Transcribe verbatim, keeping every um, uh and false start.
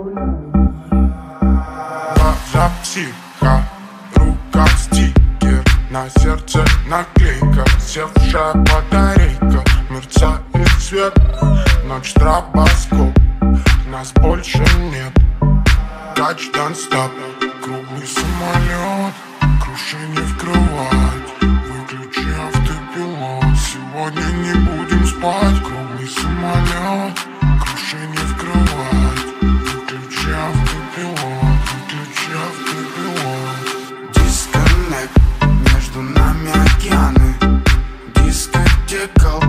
Глаза психа, рука стикер, на сердце наклейка, севшая батарейка, мерцает свет, ночь стробоскоп, нас больше нет. Touch don't stop, круглый самолет, крушение в кровать, выключи автопилот, сегодня не будем спать. Круглый самолет, крушение в кровать, выключи автопилот, выключи автопилот. Дисконнект, между нами океаны, дискотека.